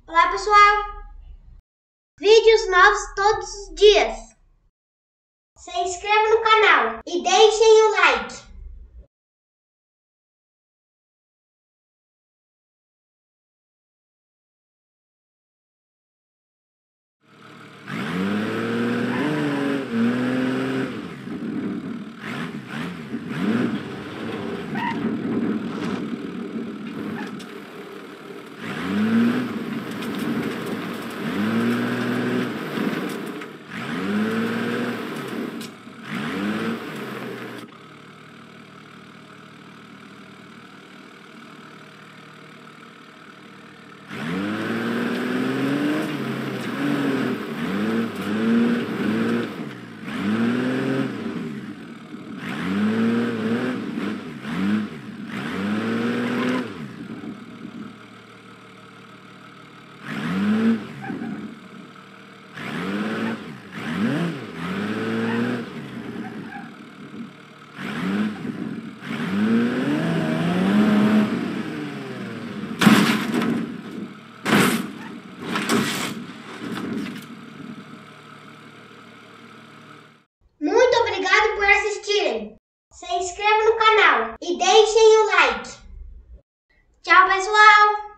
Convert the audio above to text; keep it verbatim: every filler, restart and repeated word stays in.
Olá pessoal, vídeos novos todos os dias. Se inscreva no canal e deixem o like. Muito obrigado por assistirem. Se inscreva no canal e deixem o like. Tchau, pessoal!